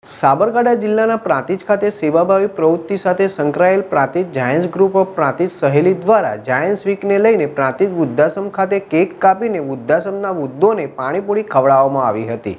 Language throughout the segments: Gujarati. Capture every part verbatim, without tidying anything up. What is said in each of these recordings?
સાબરકાંઠા જિલ્લાના પ્રાંતિજ ખાતે સેવાભાવી પ્રવૃત્તિ સાથે સંકળાયેલ Prantij Giants group of Prantij Saheli દ્વારા જાયન્ટ્સ વીકને લઈને પ્રાંતિજ વૃદ્ધાશ્રમ ખાતે કેક કાપીને વૃદ્ધાશ્રમના વૃદ્ધોને પાણીપુરી ખવડાવવામાં આવી હતી।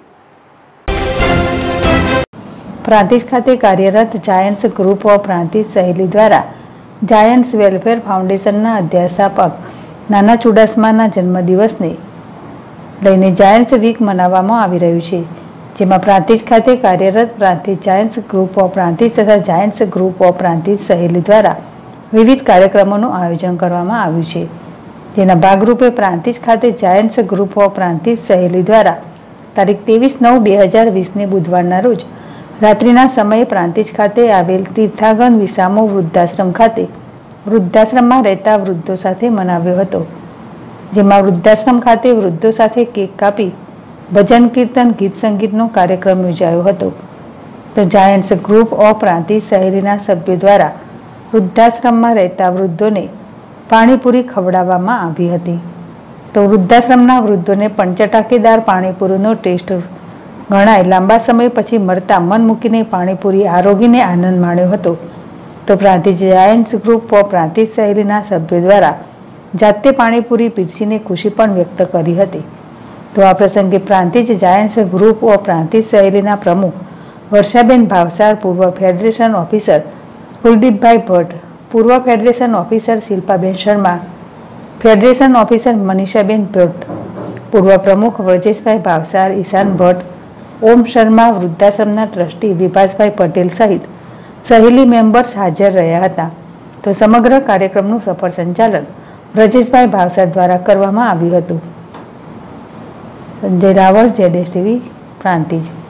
પ્રાંતિજ ખાતે કાર્યરત Giants group of Prantij Saheli દ્વારા જાયન્ટ્સ વેલફેર ફાઉન્ડેશનના અધ્યાપક નાના ચુડાસમાના જન્મદિવસને લઈને જાયન્ટ્સ વીક મનાવવામાં આવી રહ્યું છે, જેમાં પ્રાંતિજ ખાતે કાર્યરત Prantij Giants group of Prantij તથા Giants group of Prantij Saheli દ્વારા વિવિધ કાર્યક્રમોનું આયોજન કરવામાં આવ્યું છે, જેના ભાગરૂપે પ્રાંતિજ ખાતે Giants group of Prantij Saheli દ્વારા તારીખ ત્રેવીસ નવ બે હજાર વીસને બુધવારના રોજ રાત્રિના સમયે પ્રાંતિજ ખાતે આવેલ તીર્થાગન વિસામો વૃદ્ધાશ્રમ ખાતે વૃદ્ધાશ્રમમાં રહેતા વૃદ્ધો સાથે મનાવ્યો હતો, જેમાં વૃદ્ધાશ્રમ ખાતે વૃદ્ધો સાથે કેક કાપી ભજન કીર્તન ગીત સંગીતનો કાર્યક્રમ યોજાયો હતો। તો જાયન્ટ્સ ગ્રુપ ઓફ પ્રાંતિજ સહેલીના સભ્યો દ્વારા વૃદ્ધાશ્રમમાં રહેતા વૃદ્ધોને પાણીપુરી ખવડાવવામાં આવી હતી। તો વૃદ્ધાશ્રમના વૃદ્ધોને પંચટાકેદાર પાણીપુરીનો ટેસ્ટ ગણાય લાંબા સમય પછી મળતા મન મૂકીને પાણીપુરી આરોગીને આનંદ માણ્યો હતો। તો Prantij Giants group of Prantij સહેલીના સભ્યો દ્વારા જાતે પાણીપુરી પીરસીને ખુશી પણ વ્યક્ત કરી હતી। તો આ પ્રસંગે Prantij Giants group of Prantij સહેલીના પ્રમુખ વર્ષાબેન ભાવસાર, પૂર્વ ફેડરેશન ઓફિસર કુલદીપભાઈ ભટ્ટ, પૂર્વ federation officer Shilpaben Sharma, federation officer Manishaben Bhatt, પૂર્વ પ્રમુખ વ્રજેશભાઈ ભાવસાર, ઈશાન ભટ્ટ, ઓમ શર્મા, વૃદ્ધાશ્રમના ટ્રસ્ટી વિભાસભાઈ પટેલ સહિત સહેલી મેમ્બર્સ હાજર રહ્યા હતા। તો સમગ્ર કાર્યક્રમનું સફળ સંચાલન વ્રજેશભાઈ ભાવસાર દ્વારા કરવામાં આવ્યું હતું। Sanjay Raval, Z S TV, Prantij.